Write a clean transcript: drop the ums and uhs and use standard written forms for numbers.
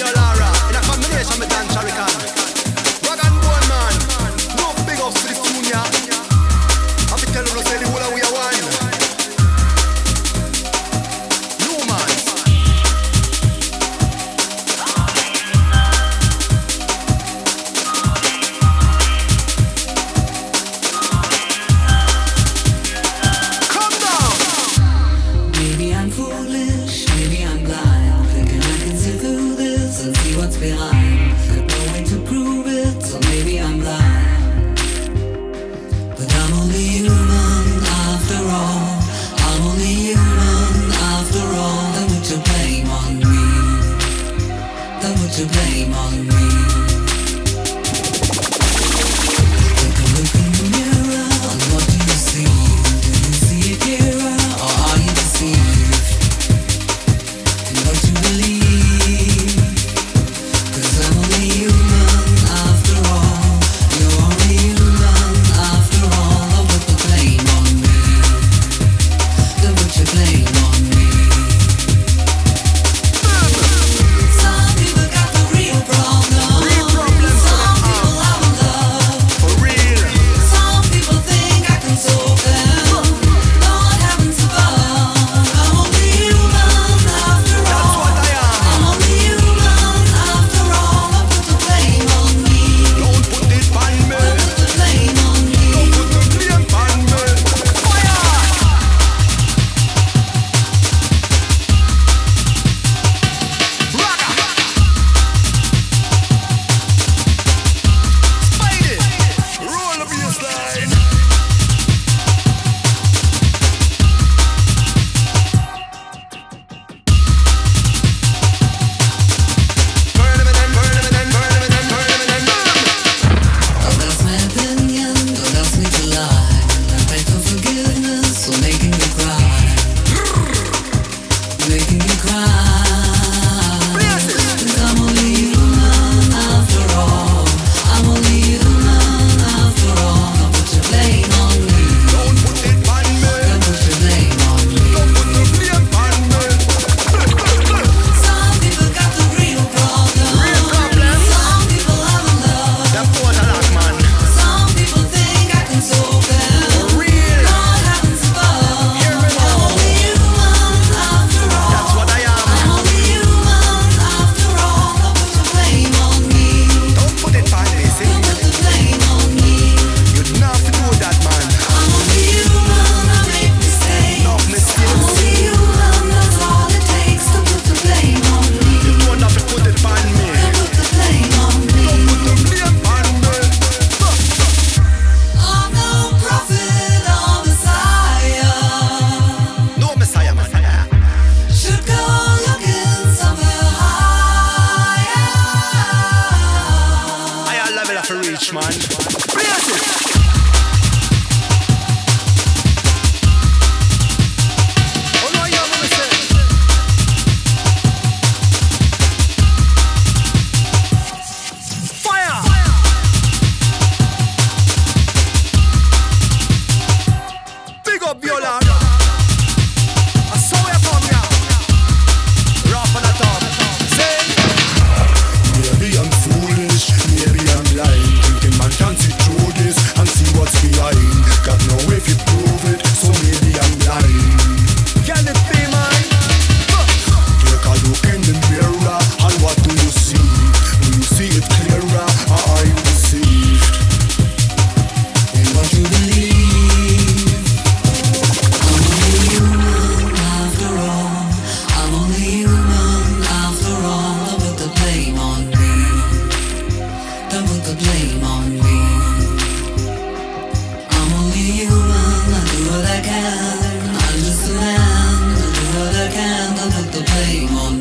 Violara, in a combination with Dan Charican. Rag and bone man, no big ups to this tune ya. I be telling you say the whole of we are one. No man. Come down. Maybe I'm foolish, maybe I'm blind, thinking I can see through this and see what's behind. Got no way to prove it, so maybe I'm blind. But I'm only human after all. I'm only human after all. Then put your blame on me. Then put your blame on me. Take a look in the mirror, and what do you see? Do you see it clearer, or are you deceived in what you believe? 'Cause I'm only human after all. You're only human after all. Don't put the blame on me. Don't put your blame on me. Some people got the real problem. Real problems for Some them people haven't love. For real. Some people think I can solve them. Lord heavens above. I'm only human after That's all. what I am. I'm only human after all. Don't put the blame on me. Don't put it on me. Don't put the blame on me. Don't put the blame on me. Fire! Ragga! Spide it! Roll the bassline! Burn them and then, burn them and then, burn them and then, burn them and then, burn them! Don't ask my opinion, don't ask me to lie. I beg for forgiveness for making you cry. Making you cry. 'Cause I'm only human after all. I'm only human after all. Don't put your blame on me. Don't put it on me. Don't put your blame on me. Don't put the blame on me. Some people got the real problem. Real problem. Some people haven't love. Them quarter lock, man. Some people think I can solve them. Real. Lord heavens above. Hear me now. I'm only human after all. That's what I am. I'm only human after all. Don't put your blame on me. Don't put it on me, see? Don't put the blame on me. You don't have to do that, man. I'm only human, I make mistakes. No mistakes. I'm only human, that's all it takes to put the blame on me. You don't have to put it on me. Don't put the blame on me. Don't put the blame on me. I'm no prophet or Messiah. No Messiah, man. Should go looking somewhere higher. Higher level of a reach, man. Praise it. Oh, no, yeah, what me say? Fire! Big up Violara. I saw you come here. Rough on the top. Say. Maybe I'm foolish, maybe I'm blind, thinking man can see through this and see what's behind. Got no way to prove it, so maybe I'm blind. Can it be mine? Take a look in the mirror, and what do you see? Do you see it clearer, or are you deceived in what you believe? I'm only human after all. I'm only human after all. Don't put the blame on me. Don't put the blame on me. I'm only human, I do what I can. I'm just a man, I do what I can. Don't put the blame on me.